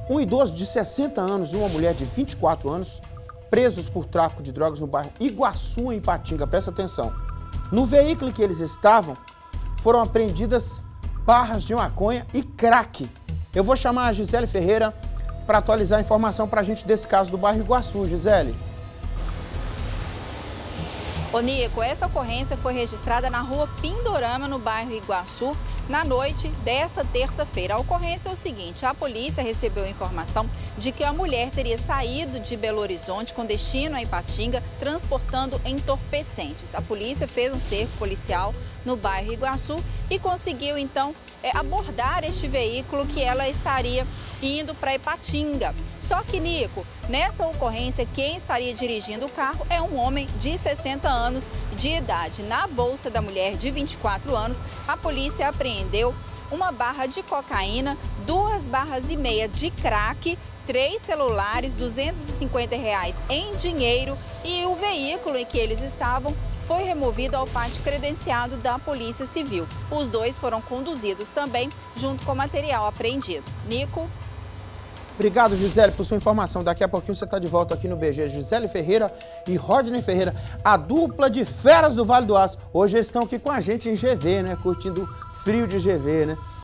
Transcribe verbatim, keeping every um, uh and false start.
Um idoso de sessenta anos e uma mulher de vinte e quatro anos presos por tráfico de drogas no bairro Iguaçu, em Ipatinga. Presta atenção. No veículo em que eles estavam, foram apreendidas barras de maconha e crack. Eu vou chamar a Gisele Ferreira para atualizar a informação para a gente desse caso do bairro Iguaçu. Gisele. Ô Nico, essa ocorrência foi registrada na rua Pindorama, no bairro Iguaçu, na noite desta terça-feira. A ocorrência é o seguinte: a polícia recebeu informação de que a mulher teria saído de Belo Horizonte com destino a Ipatinga, transportando entorpecentes. A polícia fez um cerco policial no bairro Iguaçu e conseguiu, então, abordar este veículo que ela estaria indo para Ipatinga. Só que, Nico, nessa ocorrência, quem estaria dirigindo o carro é um homem de sessenta anos de idade. Na bolsa da mulher de vinte e quatro anos, a polícia apreendeu uma barra de cocaína, duas barras e meia de crack, três celulares, duzentos e cinquenta reais em dinheiro, e o veículo em que eles estavam foi removido ao pátio credenciado da Polícia Civil. Os dois foram conduzidos também, junto com o material apreendido. Nico. Obrigado, Gisele, por sua informação. Daqui a pouquinho você está de volta aqui no B G. Gisele Ferreira e Rodney Ferreira, a dupla de feras do Vale do Aço. Hoje eles estão aqui com a gente em G V, né? Curtindo frio de G V, né?